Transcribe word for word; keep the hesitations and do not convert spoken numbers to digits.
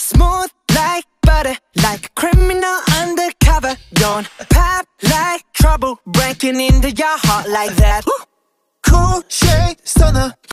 Smooth like butter, like a criminal undercover. Don't pop like trouble, breaking into your heart like that. Cool shade stunner,